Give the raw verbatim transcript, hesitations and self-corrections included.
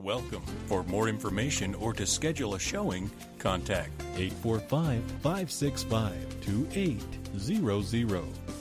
welcome. For more information or to schedule a showing, contact eight four five, five six five, two eight zero zero.